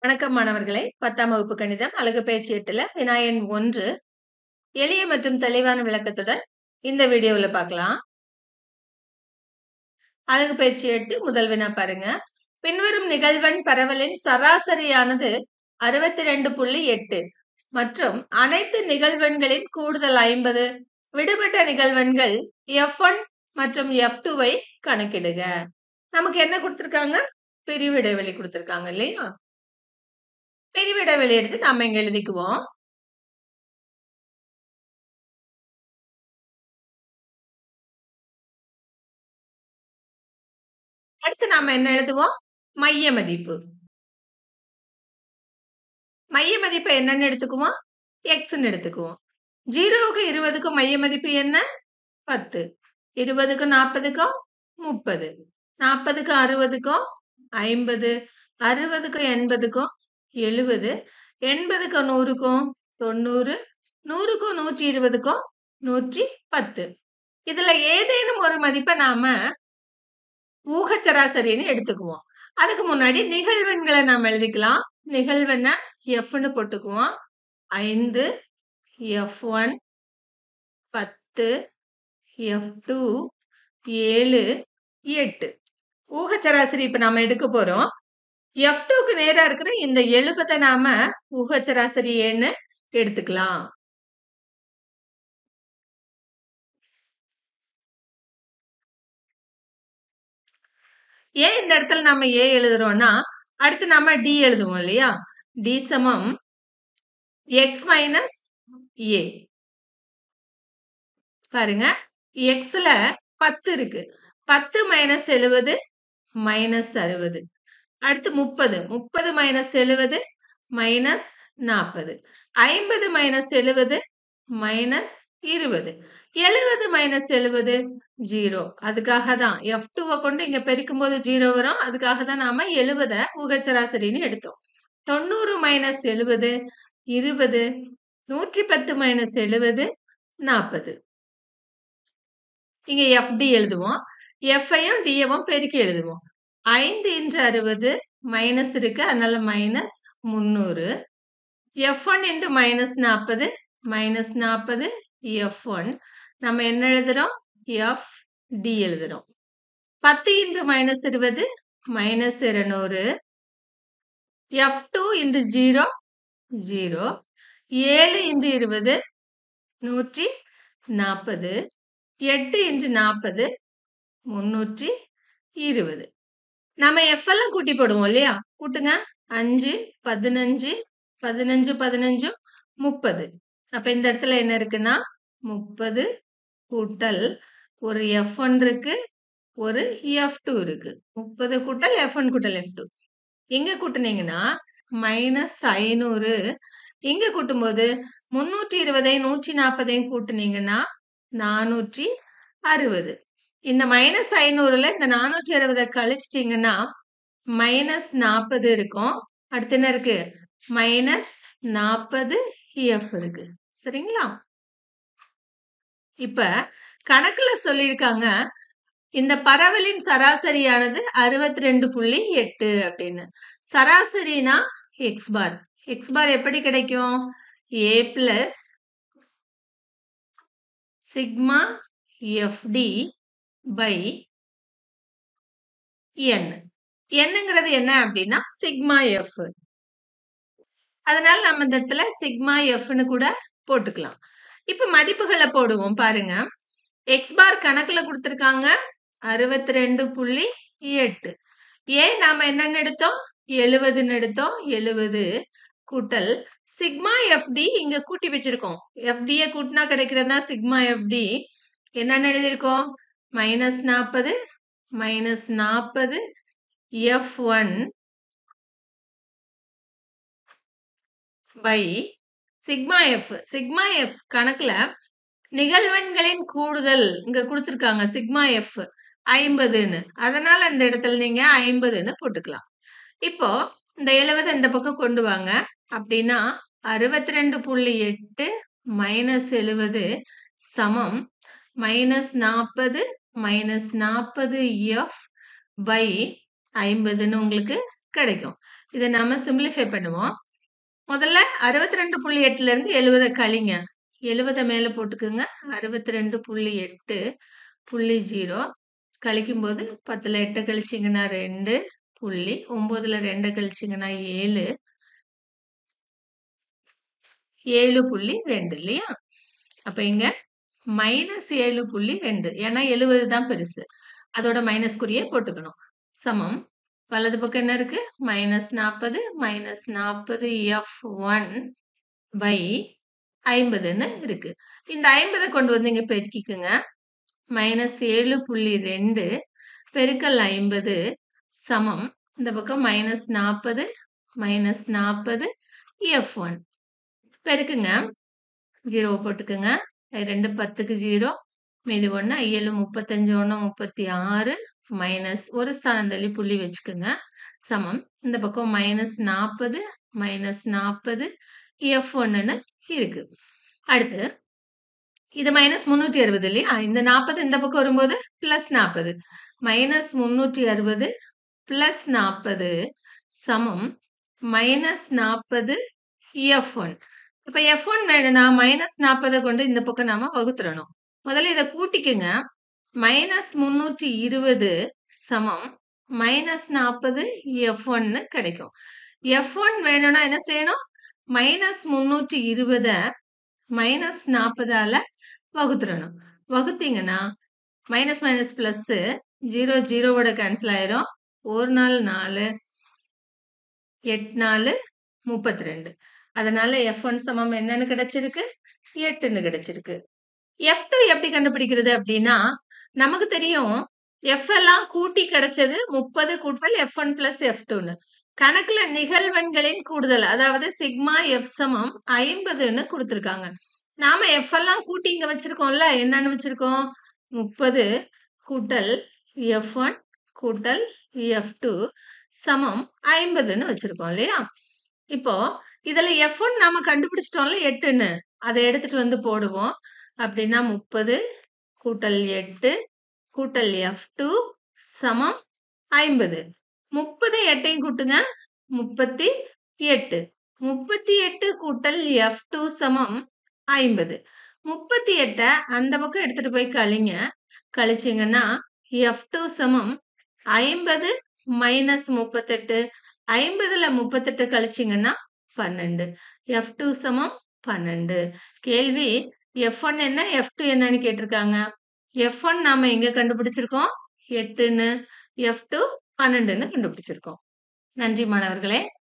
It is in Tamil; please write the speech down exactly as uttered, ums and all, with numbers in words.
வணக்கம் மாணவர்களே! பத்தாம் வகுப்பு கணிதம் அலகு பயிற்சி எட்டுல வினா எண் ஒன்று எளிய மற்றும் தெளிவான விளக்கத்துடன் இந்த வீடியோவுல பார்க்கலாம். அலகு பயிற்சி எட்டு முதல் வினா பாருங்க. பின்வரும் நிகழ்வெண் பரவலின் சராசரியானது அறுபத்தி இரண்டு புள்ளி எட்டு மற்றும் அனைத்து நிகழ்வெண்களின் கூடுதல் ஐம்பது. விடுபட்ட நிகழ்வெண்கள் எஃப் ஒன் மற்றும் எஃப் டூ வை கணக்கிடுக. நமக்கு என்ன கொடுத்திருக்காங்க? பிரிவு இடைவெளி கொடுத்திருக்காங்க இல்லையா? பிரிவு இடைவெளி எடுத்து நாம இங்க எழுதிக்குவோம். அடுத்து நாம என்ன எழுதுவோம்? மைய மதிப்பு. மைய மதிப்பு என்னன்னு எடுத்துக்குவோம்? எக்ஸ்ன்னு எடுத்துக்குவோம். ஜீரோவுக்கு இருபதுக்கும் மைய மதிப்பு என்ன? பத்து. இருபதுக்கும் நாற்பதுக்கும் முப்பது. நாற்பதுக்கும் அறுபதுக்கும் ஐம்பது. அறுபதுக்கும் எண்பதுக்கும் எழுபது. எண்பதுக்கும் நூறுக்கும் தொண்ணூறு. நூறுக்கும் நூற்றி இருபதுக்கும் நூற்றி பத்து. இதுல ஏதேனும் ஒரு மதிப்பை நாம ஊக சராசரின்னு எடுத்துக்குவோம். அதுக்கு முன்னாடி நிகழ்வெண்களை நாம எழுதிக்கலாம். நிகழ்வெண்ண எஃப்னு போட்டுக்குவோம். ஐந்து, எஃப் ஒன், பத்து, எஃப் டூ, ஏழு, எட்டு. ஊக சராசரி இப்ப நாம எடுக்க போறோம். எஃப் டூக்கு நேரா இருக்கிற இந்த எழுபதை நாம ஊக சராசரி ஏன்னு எடுத்துக்கலாம். ஏன் இந்த இடத்துல நம்ம ஏ எழுதுறோம்னா, அடுத்து நாம டி எழுதுவோம் இல்லையா? டி சமம் எக்ஸ் மைனஸ் ஏ. பாருங்க, எக்ஸ்ல பத்து இருக்கு. பத்து மைனஸ் எழுபது மைனஸ் அறுபது. அடுத்து முப்பது. முப்பது மைனஸ் எழுபது மைனஸ் நாற்பது. ஐம்பது மைனஸ் எழுபது மைனஸ் இருபது. எழுபது மைனஸ் எழுபது ஜீரோ. அதுக்காக தான் எஃப் டூவை கொண்டு இங்க பெருக்கும் போது ஜீரோ வரும். அதுக்காக தான் நாம எழுபதை ஊகச்சராசரின்னு எடுத்தோம். தொண்ணூறு மைனஸ் எழுபது இருபது. நூற்றி பத்து மைனஸ் எழுபது நாற்பது. இங்க எஃப்டி எழுதுவோம். எஃப்ஐயும் டியவும் பெருக்கி எழுதுவோம். ஐந்து இன்று அறுபது மைனஸ் இருக்கு, அதனால மைனஸ் முன்னூறு. எஃப் ஒன் இன்று மைனஸ் நாற்பது மைனஸ் நாற்பது எஃப் ஒன். நம்ம என்ன எழுதுறோம்? எஃப் டி எழுதுறோம். பத்து இன்று மைனஸ் இருபது மைனஸ் இருநூறு. எஃப் டூ இன்று ஜீரோ ஜீரோ. ஏழு இன்று இருபது நூற்றி நாற்பது. எட்டு இன்று நாற்பது முன்னூற்றி இருபது. நம்ம எஃப் எல்லாம் கூட்டி போடுவோம் இல்லையா? கூட்டுங்க. அஞ்சு பதினஞ்சு பதினஞ்சு பதினஞ்சு முப்பது. அப்ப இந்த இடத்துல என்ன இருக்குன்னா முப்பது கூட்டல் ஒரு எஃப் ஒன் இருக்கு, ஒரு எஃப் டூ இருக்கு. முப்பது கூட்டல் எஃப் ஒன் கூட்டல் எஃப் டூ. இங்க கூட்டுனீங்கன்னா மைனஸ் ஐநூறு. இங்க கூட்டும் போது முன்னூற்றி இருபதை நூற்றி நாற்பதையும் கூட்டுனீங்கன்னா நானூற்றி அறுபது. இந்த மைனஸ் ஐநூறுல இந்த நானூற்றி அறுபதை கழிச்சிட்டீங்கன்னா மைனஸ் நாற்பது இருக்கும். அடுத்து என்ன இருக்கு? மைனஸ் நாற்பது எஃப் இருக்கு. சரிங்களா? இப்ப கணக்குல சொல்லியிருக்காங்க இந்த பரவலின் சராசரியானது அறுபத்தி ரெண்டு புள்ளி எட்டு அப்படின்னு. சராசரினா எக்ஸ் பார். எக்ஸ் பார் எப்படி கிடைக்கும்? A plus sigma F D by N. என்னங்கிறது என்ன அப்படின்னா சிக்மா எஃப். அதனால நம்ம இந்த இடத்துல சிக்மா எஃப்னு கூட போட்டுக்கலாம். இப்ப மதிப்புகளை போடுவோம் பாருங்க. எக்ஸ் பார் கணக்குல கொடுத்திருக்காங்க அறுபத்தி ரெண்டு புள்ளி எட்டு. ஏன் நாம என்னன்னு எடுத்தோம்? எழுபதுன்னு எடுத்தோம். எழுபது கூட்டல் சிக்மா எஃப்டி இங்க கூட்டி வச்சிருக்கோம். எஃப்டியை கூட்டினா கிடைக்கிறதா சிக்மா எஃப்டி. என்னன்னு எழுதியிருக்கோம்? மைனஸ் நாற்பது மைனஸ் நாற்பது F one by sigma F. Sigma F கணக்குல நிகழ்வெண்களின் கூடுதல் இங்க கொடுத்திருக்காங்க சிக்மா எஃப் ஐம்பதுன்னு. அதனால இந்த இடத்துல நீங்க ஐம்பதுன்னு போட்டுக்கலாம். இப்போ இந்த எழுபது இந்த பக்கம் கொண்டு வாங்க. அப்படின்னா அறுபத்தி ரெண்டு புள்ளி எட்டு மைனஸ் எழுபது சமம் மைனஸ் நாற்பது மைனஸ் நாற்பது எஃப் பை ஐம்பதுன்னு உங்களுக்கு கிடைக்கும். இதை நாம சிம்பிளிஃபை பண்ணுவோம். முதல்ல அறுபத்தி ரெண்டு புள்ளி எட்டுல இருந்து எழுபதை கழிங்க. எழுபதை மேல போட்டுக்குங்க. அறுபத்தி ரெண்டு புள்ளி எட்டு புள்ளி ஜீரோ கழிக்கும் போது பத்துல எட்டை கழிச்சிங்கன்னா ரெண்டு புள்ளி ஒன்பதுல ரெண்டை கழிச்சிங்கன்னா ஏழு ஏழு புள்ளி ரெண்டு இல்லையா? அப்ப இங்க மைனஸ் ஏழு புள்ளி ரெண்டு ஏன்னா எழுபது தான் பெருசு. அதோட மைனஸ் குறியே போட்டுக்கணும். சமம் வலது பக்கம் என்ன இருக்கு? மைனஸ் நாற்பது மைனஸ் நாற்பது எஃப் ஒன் பை ஐம்பதுன்னு இருக்கு. இந்த ஐம்பதை கொண்டு வந்து இங்க பெருக்கிக்குங்க. மைனஸ் ஏழு புள்ளி ரெண்டு பெருக்கல் ஐம்பது சமம் இந்த பக்கம் மைனஸ் நாற்பது மைனஸ் நாற்பது எஃப் ஒன் பெருக்குங்க. ஜீரோ போட்டுக்குங்க. ரெண்டு பத்துக்கு ஜீரோ மீதி ஒன்று ஏழு முப்பத்தஞ்சு ஒன்று முப்பத்தி ஆறு மைனஸ் ஒரு ஸ்தானம் தள்ளி புள்ளி வச்சுக்குங்க. சமம் இந்த பக்கம் மைனஸ் நாற்பது மைனஸ் நாற்பது எஃப் ஒன்னுன்னு இருக்கு. அடுத்து இது மைனஸ் முன்னூற்றி அறுபது இல்லையா? இந்த நாற்பது இந்த பக்கம் வரும்போது பிளஸ் நாற்பது மைனஸ் முன்னூற்றி அறுபது பிளஸ் நாற்பது சமம் மைனஸ் நாற்பது எஃப் ஒன். இப்ப எஃப் ஒன் வேணும்னா மைனஸ் நாற்பதை கொண்டு இந்த பக்கம் நாம வகுத்துறணும். முதல்ல இதை கூட்டிக்குங்க. மைனஸ் முன்னூற்றி இருபது சமம் மைனஸ் நாற்பது எஃப் ஒன்னு கிடைக்கும். எஃப் ஒன் வேணும்னா என்ன செய்யணும்? மைனஸ் முன்னூற்றி இருபதை மைனஸ் நாற்பதால வகுத்துறணும். வகுத்தீங்கன்னா மைனஸ் மைனஸ் பிளஸ் ஜீரோ ஜீரோவோட கேன்சல் ஆயிரும். ஒரு நாள் நாலு எட்டு நாலு முப்பத்தி ரெண்டு. அதனால எஃப் ஒன் சமம் என்னன்னு கிடைச்சிருக்கு? எட்டுன்னு கிடைச்சிருக்கு. எஃப் டூ எப்படி கண்டுபிடிக்கிறது அப்படின்னா நமக்கு தெரியும் எஃப் எல்லாம் கூட்டி கிடைச்சது முப்பது கூட்டல் எஃப் ஒன் பிளஸ் எஃப் டூன்னு. கணக்குல நிகழ்வெண்களின் கூடுதல் அதாவது சிக்மா எஃப் சமம் ஐம்பதுன்னு கொடுத்துருக்காங்க. நாம எஃப் எல்லாம் கூட்டி இங்க வச்சிருக்கோம்ல, என்னன்னு வச்சிருக்கோம்? முப்பது கூட்டல் எஃப் ஒன் கூட்டல் எஃப் டூ சமம் ஐம்பதுன்னு வச்சிருக்கோம் இல்லையா? இப்போ இதுல எஃப் ஒன் நாம கண்டுபிடிச்சிட்டோம்ல எட்டுன்னு, அதை எடுத்துட்டு வந்து போடுவோம். அப்படின்னா முப்பது கூட்டல் எட்டு கூட்டல் எஃப் டூ சமம் ஐம்பது. முப்பது எட்டையும் கூட்டுங்க. முப்பத்தி எட்டு. முப்பத்தி எட்டு கூட்டல் எஃப் டூ சமம் ஐம்பது. முப்பத்தி எட்டை அந்த பக்கம் எடுத்துட்டு போய் கழிங்க. கழிச்சிங்கன்னா எஃப் டூ சமம் ஐம்பது மைனஸ் முப்பத்தெட்டு. ஐம்பதுல முப்பத்தெட்டு கழிச்சிங்கன்னா பன்னெண்டு. எஃப் டூ சமம் பன்னெண்டு. கேள்வி எஃப் ஒன் என்ன எஃப் டூ என்னன்னு கேட்டிருக்காங்க. எஃப் ஒன் நாம எங்க கண்டுபிடிச்சிருக்கோம்? எட்டுன்னு. எஃப் டூ பன்னெண்டுன்னு கண்டுபிடிச்சிருக்கோம். நன்றி மாணவர்களே.